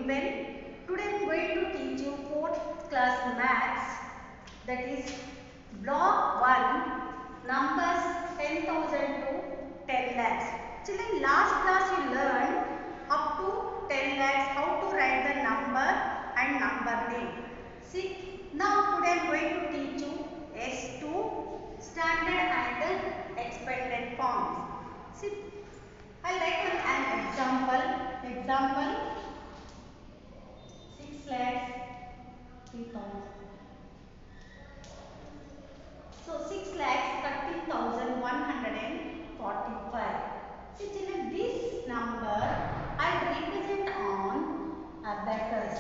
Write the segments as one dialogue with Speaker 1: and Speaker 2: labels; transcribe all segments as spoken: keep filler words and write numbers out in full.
Speaker 1: doing well? Today I am going to teach you fourth class maths, that is block one, numbers ten thousand to ten lakhs. Children, last class you learned up to ten lakhs how to write the number and number name. See, now today I am going to teach you S two standard and expanded forms. See, I will write an example. Example six lakhs three thousand. So six lakhs thirteen thousand one hundred forty-five. See children, this number I represent on abacus.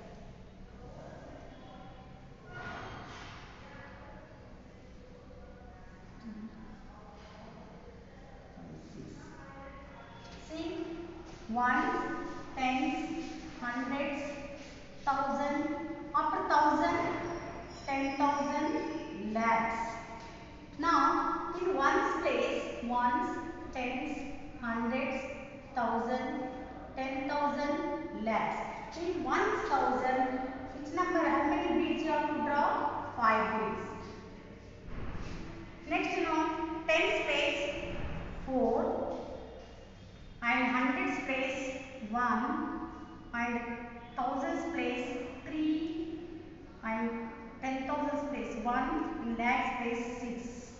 Speaker 1: See, ones, tens, hundreds, thousand, after thousand, ten thousand, lakhs. Now, in ones place, ones, tens, hundreds, thousand, ten thousand, lakhs. In one thousand, which number, how many beads you have to draw? Five beads. Next, you know, tens place, four. And hundreds place one, and thousands place three, and ten thousands place one, in lakhs place six.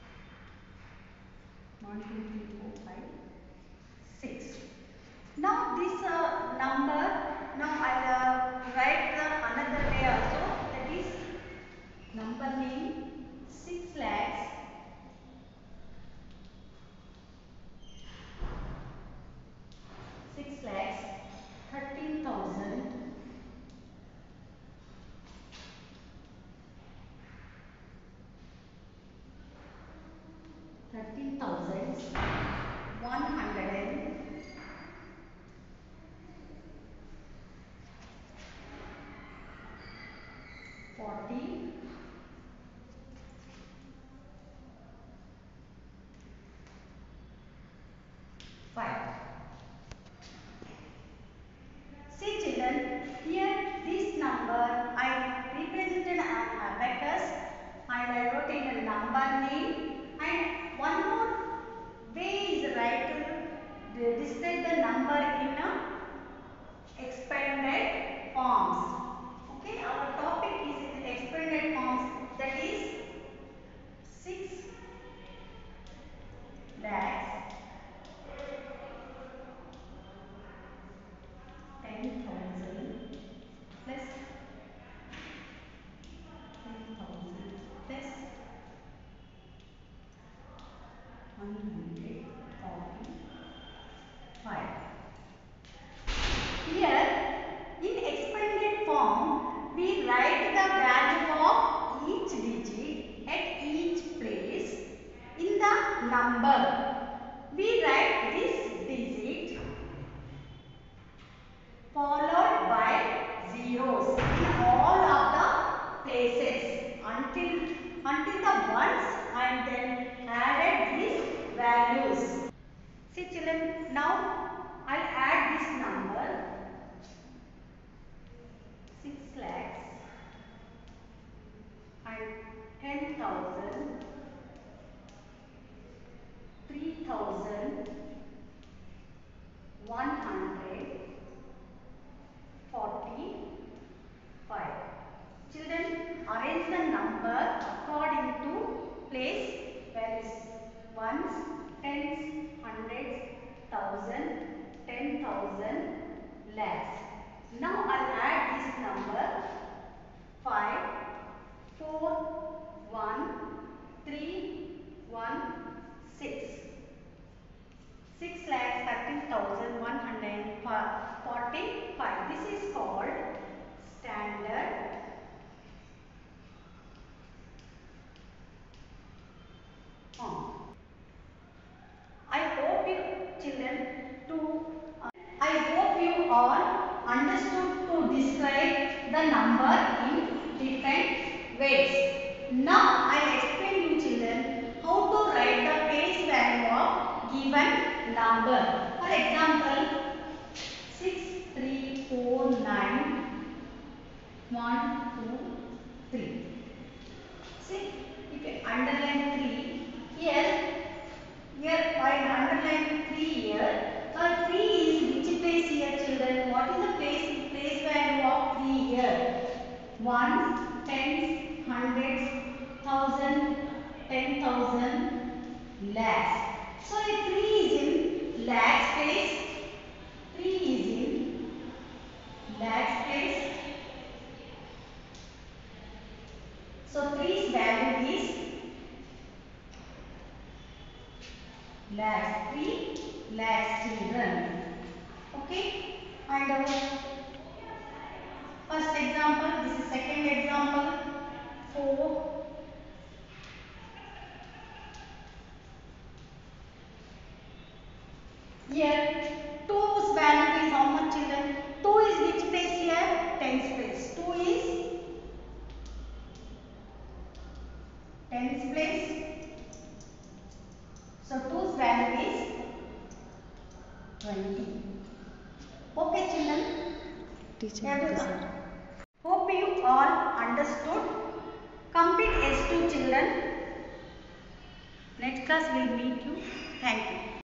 Speaker 1: one, two, three, four, five, six. Now this uh, number, now I will uh, write the another way also, that is number name six lakhs. six lakhs thirteen thousand thirteen thousand one hundred forty five. See children, here this number I represented an abacus and I wrote in a number name, and one more way is right to describe the number in a expanded forms. Okay, our topic is in expanded forms, that is six lakhs ten thousand plus ten thousand plus one hundred forty-five. Here in expanded form we write the value of each digit at each place in the number. We write this digit followed by zeros in all of the places until until the ones, and then added these values. See children, now I'll add this number six lakhs and ten thousand three thousand one hundred forty-five. Children, arrange the number according to place values: ones, tens, hundreds, thousand, ten thousand, lakhs. Now I'll add this number five, four, one, three, one, six. six lakhs thirteen thousand one hundred forty-five. This is called standard form. I hope you children to uh, I hope you all understood to describe the number in different ways. Now I explain you children how to write the base value of given number. For example, six, three, four, one, two, three. See, if you underline three, here, here I underline three here. So three is which place here, children? What is the place, place value of three here? Ones, tens, hundreds, thousand, ten thousand, lakhs. So if three is in lakhs place, three is in lakhs place. So three's value is lakhs, three lakhs children. Okay, and uh, first example, this is second example, four. Here, two's value is how much children? two is which place here? Tens place. two is tens place. So two's value is twenty. Okay children?
Speaker 2: Teacher,
Speaker 1: Everyone. Hope you all understood. Complete S two children. Next class will meet you. Thank you.